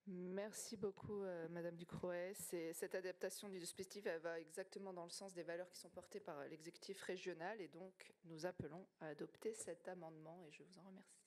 Merci beaucoup, Madame Ducrot. Cette adaptation du dispositif, elle va exactement dans le sens des valeurs qui sont portées par l'exécutif régional et donc nous appelons à adopter cet amendement et je vous en remercie.